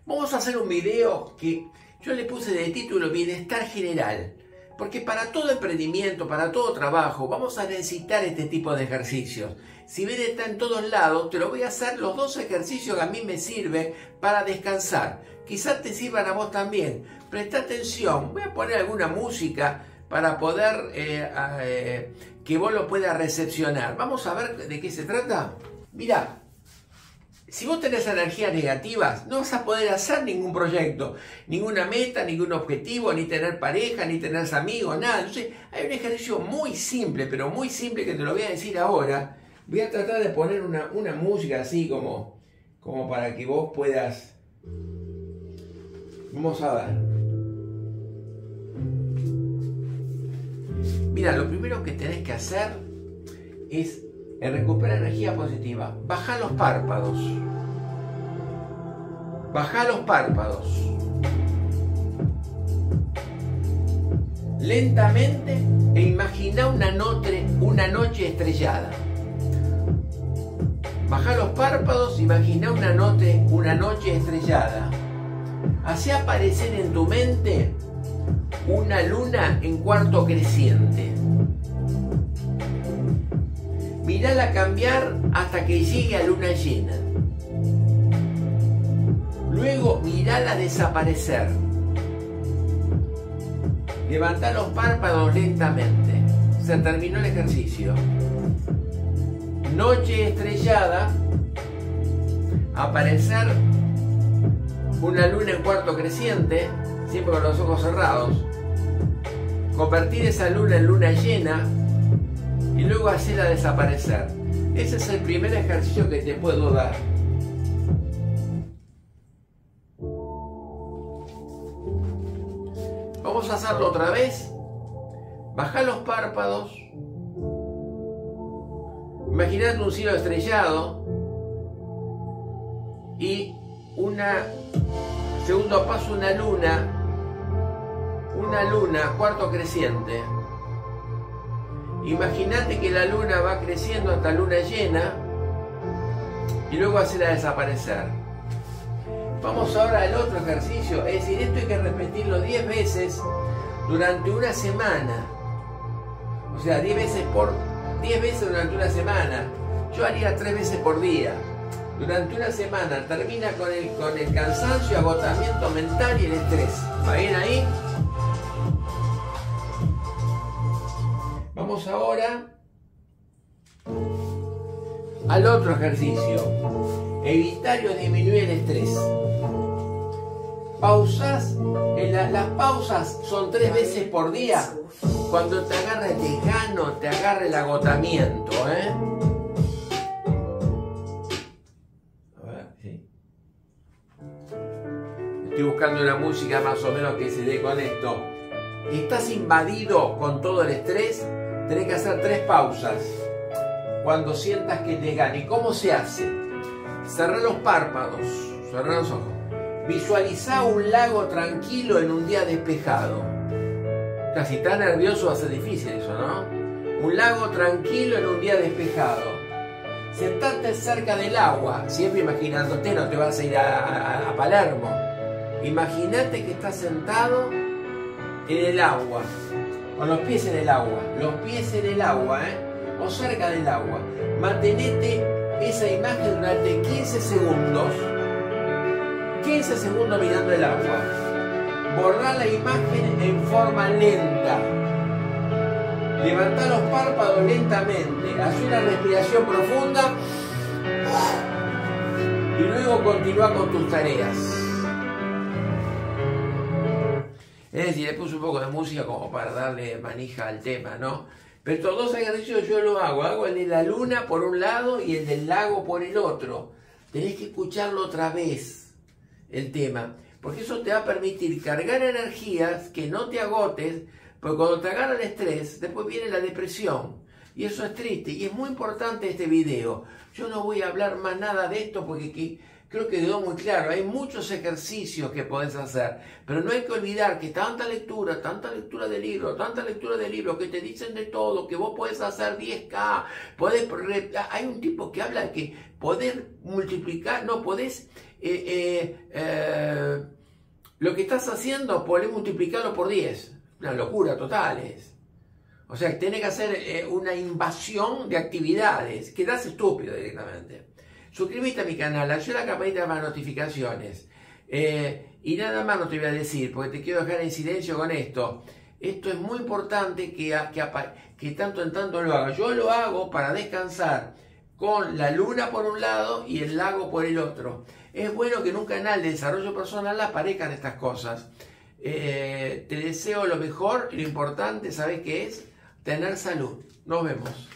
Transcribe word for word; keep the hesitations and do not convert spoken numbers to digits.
Vamos a hacer un video que yo le puse de título Bienestar General, porque para todo emprendimiento, para todo trabajo, vamos a necesitar este tipo de ejercicios. Si bien está en todos lados, te lo voy a hacer los dos ejercicios que a mí me sirven para descansar. Quizás te sirvan a vos también. Presta atención, voy a poner alguna música para poder eh, eh, que vos lo puedas recepcionar. Vamos a ver de qué se trata. Mirá, si vos tenés energías negativas, no vas a poder hacer ningún proyecto, ninguna meta, ningún objetivo, ni tener pareja, ni tener amigos, nada. Entonces, hay un ejercicio muy simple, pero muy simple que te lo voy a decir ahora. Voy a tratar de poner una, una música así como, como para que vos puedas... Vamos a ver. Mira, lo primero que tenés que hacer es recuperar energía positiva. Baja los párpados. Baja los párpados. Lentamente e imagina una noche, una noche estrellada. Baja los párpados, imagina una noche, una noche estrellada. Hacé aparecer en tu mente una luna en cuarto creciente. Mírala cambiar hasta que llegue a luna llena. Luego mírala desaparecer. Levanta los párpados lentamente. Se terminó el ejercicio. Noche estrellada. Aparecer una luna en cuarto creciente, siempre con los ojos cerrados. Convertir esa luna en luna llena y luego hacerla desaparecer. Ese es el primer ejercicio que te puedo dar. Vamos a hacerlo otra vez. Baja los párpados. Imagínate un cielo estrellado y una segundo paso, una luna, una luna cuarto creciente. Imagínate que la luna va creciendo hasta luna llena y luego hacerla desaparecer. Vamos ahora al otro ejercicio, es decir, esto hay que repetirlo diez veces durante una semana. O sea, diez veces por diez veces durante una semana. Yo haría tres veces por día. Durante una semana termina con el, con el cansancio, agotamiento mental y el estrés. ¿Va bien ahí? Vamos ahora al otro ejercicio. Evitar o disminuir el estrés. Pausas. En la, las pausas son tres veces por día. Cuando te agarre el desgano, te agarre el agotamiento, ¿eh? A ver, sí. Estoy buscando una música más o menos que se dé con esto. ¿Estás invadido con todo el estrés? Tenés que hacer tres pausas cuando sientas que te gana. ¿Y cómo se hace? Cerrá los párpados, cerrá los ojos. Visualizá un lago tranquilo en un día despejado. O sea, si estás nervioso va a ser difícil eso, ¿no? Un lago tranquilo en un día despejado. Sentate cerca del agua, siempre imaginándote, no te vas a ir a, a, a Palermo. Imagínate que estás sentado en el agua. Con los pies en el agua, los pies en el agua, ¿eh? O cerca del agua. Mantenete esa imagen durante quince segundos. quince segundos mirando el agua. Borrar la imagen en forma lenta. Levantá los párpados lentamente. Haz una respiración profunda. Y luego continúa con tus tareas. Es decir, le puse un poco de música como para darle manija al tema, ¿no? Pero estos dos ejercicios yo lo hago. Hago el de la luna por un lado y el del lago por el otro. Tenés que escucharlo otra vez, el tema. Porque eso te va a permitir cargar energías, que no te agotes, porque cuando te agarra el estrés, después viene la depresión. Y eso es triste. Y es muy importante este video. Yo no voy a hablar más nada de esto porque... Que, creo que quedó muy claro, hay muchos ejercicios que podés hacer, pero no hay que olvidar que tanta lectura, tanta lectura de libros, tanta lectura de libros que te dicen de todo, que vos podés hacer diez K, podés, hay un tipo que habla de que poder multiplicar, no, podés eh, eh, eh, lo que estás haciendo, podés multiplicarlo por diez. Una locura total es. O sea, tenés que hacer eh, una invasión de actividades. Quedás estúpido directamente. Suscríbete a mi canal, activa la campanita para notificaciones. Eh, y nada más no te voy a decir, porque te quiero dejar en silencio con esto. Esto es muy importante que, que, que tanto en tanto lo haga. Yo lo hago para descansar con la luna por un lado y el lago por el otro. Es bueno que en un canal de desarrollo personal aparezcan estas cosas. Eh, te deseo lo mejor y lo importante, ¿sabes qué es? Tener salud. Nos vemos.